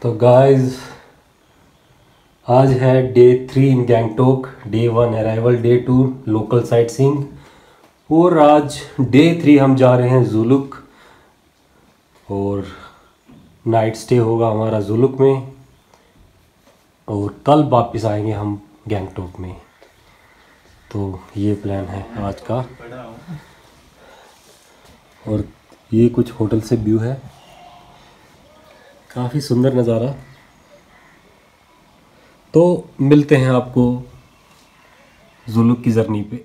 तो गाइस आज है day 3 in Gangtok. Day 1 arrival, day 2 local sightseeing और आज डे 3 हम जा रहे हैं जुलुक और नाइट स्टे होगा हमारा जुलुक में और कल वापस आएंगे हम गैंगटोक में। तो ये प्लान है आज का। और ये कुछ होटल से व्यू है, काफ़ी सुंदर नज़ारा। तो मिलते हैं आपको जुलुक की जर्नी पे।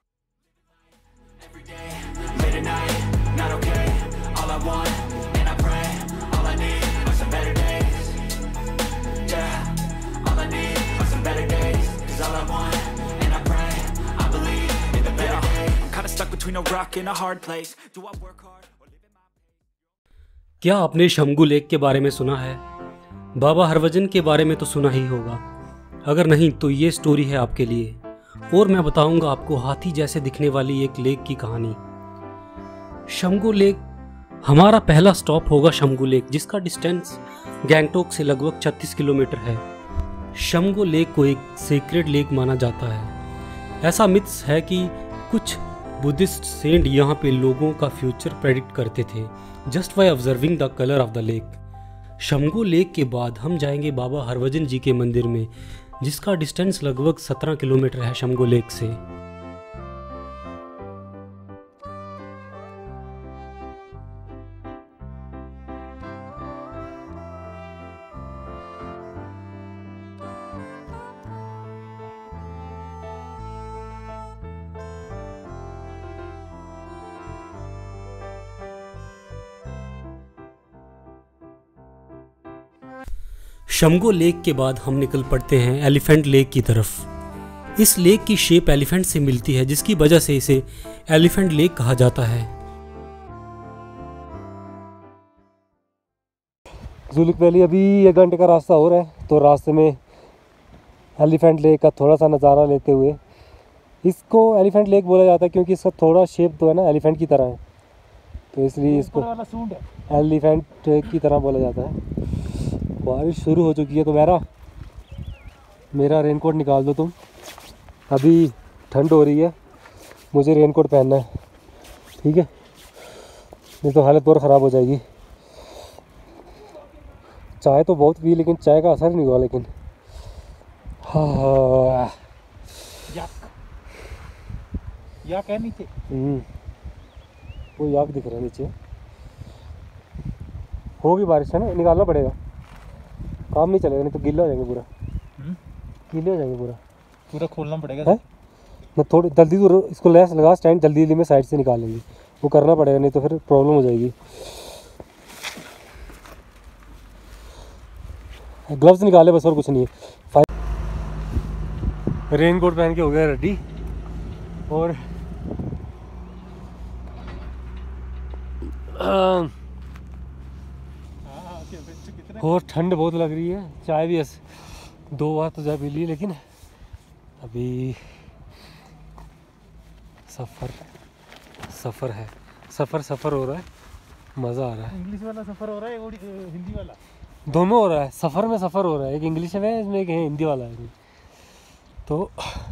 क्या आपने शम्गू लेक के बारे में सुना है? बाबा हरवजन के बारे में तो सुना ही होगा, अगर नहीं तो ये स्टोरी है आपके लिए। और मैं बताऊंगा आपको हाथी जैसे दिखने वाली एक लेक की कहानी। शम्गू लेक हमारा पहला स्टॉप होगा। शम्गू लेक जिसका डिस्टेंस गैंगटोक से लगभग 36 किलोमीटर है। शम्गू लेक को एक सीक्रेट लेक माना जाता है। ऐसा मिथ्स है कि कुछ बुद्धिस्ट सेंट यहाँ पे लोगों का फ्यूचर प्रेडिक्ट करते थे just by observing the colour of the lake. Tsomgo lake के बाद हम जाएंगे बाबा हरवजन जी के मंदिर में, जिसका डिस्टेंस लगभग 17 किलोमीटर है शम्गू लेक से। शम्गू लेक के बाद हम निकल पड़ते हैं एलिफेंट लेक की तरफ। इस लेक की शेप एलिफेंट से मिलती है, जिसकी वजह से इसे एलिफेंट लेक कहा जाता है। जुलुक वैली अभी 1 घंटे का रास्ता हो रहा है, तो रास्ते में एलिफेंट लेक का थोड़ा सा नज़ारा लेते हुए। इसको एलिफेंट लेक बोला जाता है क्योंकि इसका थोड़ा शेप तो है ना एलिफेंट की तरह है, तो इसलिए इसको एलिफेंट की तरह बोला जाता है। बारिश शुरू हो चुकी है, तो मेरा रेनकोट निकाल दो तुम। अभी ठंड हो रही है, मुझे रेनकोट पहनना है, ठीक है? नहीं तो हालत और ख़राब हो जाएगी। चाय तो बहुत पी, लेकिन चाय का असर नहीं हुआ। लेकिन हाँ याक है नीचे। वो याक दिख रहा है नीचे। होगी बारिश है ना, निकालना पड़ेगा, काम नहीं चलेगा, नहीं तो गीला हो जाएंगे पूरा। गीले हो जाएंगे पूरा खोलना पड़ेगा है ना। थोड़ी जल्दी तो इसको लेस लगा, स्टैंड जल्दी में साइड से निकाल लेंगे, वो करना पड़ेगा, नहीं तो फिर प्रॉब्लम हो जाएगी। ग्लव्स निकाले बस, और कुछ नहीं है। रेनकोट पहन के हो गया रेडी। और ठंड बहुत लग रही है। चाय भी 2 बार तो चाय पी ली, लेकिन अभी सफ़र है। सफ़र हो रहा है, मज़ा आ रहा है। इंग्लिश वाला सफ़र हो रहा है और हिंदी वाला, दोनों हो रहा है। सफ़र में सफ़र हो रहा है, एक इंग्लिश में है इसमें, एक हिंदी वाला है। तो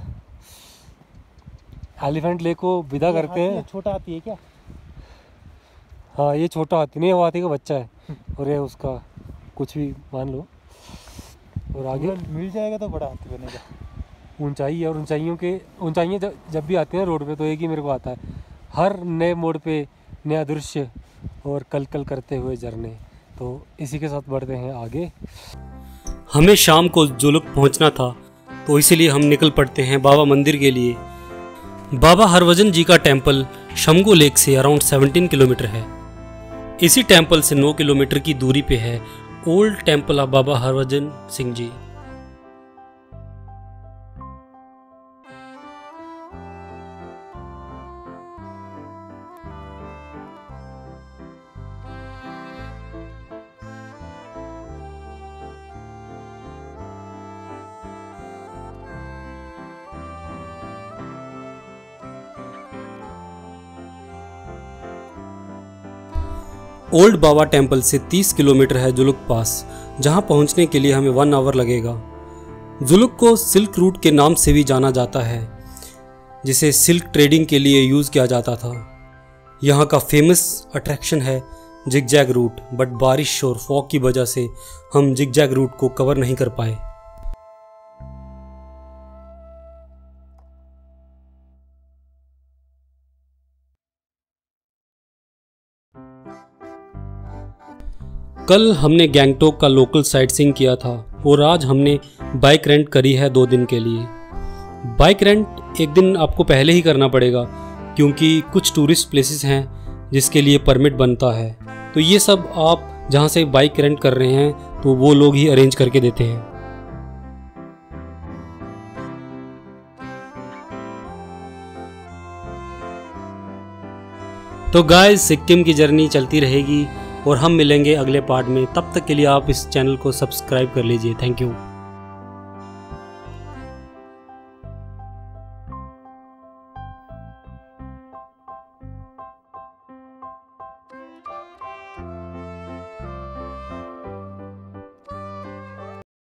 एलिफेंट लेक को विदा करते हैं। छोटा हाथी है क्या? हाँ, ये छोटा हाथी नहीं, वो हाथी का बच्चा है, और ये उसका कुछ भी मान लो। और आगे मिल जाएगा तो बड़ा हाथी बनेगा। ऊंचाई है, और ऊंचाइयाँ जब भी आती हैं रोड पे, तो एक ही मेरे को आता है, हर नए मोड़ पे नया दृश्य और कल कल करते हुए झरने। तो इसी के साथ बढ़ते हैं आगे। हमें शाम को जुलुक पहुंचना था, तो इसीलिए हम निकल पड़ते हैं बाबा मंदिर के लिए। बाबा हरवजन जी का टेंपल शम्गू लेक से अराउंड 17 किलोमीटर है। इसी टेंपल से 9 किलोमीटर की दूरी पे है old temple of Baba Harbhajan Singh ji. Old Baba temple से 30 किलोमीटर है जुलुक पास, जहां पहुंचने के लिए हमें 1 आवर लगेगा। जुलुक को सिल्क रूट के नाम से भी जाना जाता है, जिसे सिल्क ट्रेडिंग के लिए यूज़ किया जाता था। यहाँ का फेमस अट्रैक्शन है जिगजैग रूट, बट बारिश और फॉग की वजह से हम जिगजैग रूट को कवर नहीं कर पाए। कल हमने गैंगटोक का लोकल साइट सीइंग किया था और आज हमने बाइक रेंट करी है 2 दिन के लिए। बाइक रेंट एक दिन आपको पहले ही करना पड़ेगा, क्योंकि कुछ टूरिस्ट प्लेसेस हैं जिसके लिए परमिट बनता है। तो ये सब आप जहाँ से बाइक रेंट कर रहे हैं तो वो लोग ही अरेंज करके देते हैं। तो गाइस, सिक्किम की जर्नी चलती रहेगी और हम मिलेंगे अगले पार्ट में। तब तक के लिए आप इस चैनल को सब्सक्राइब कर लीजिए। Thank you.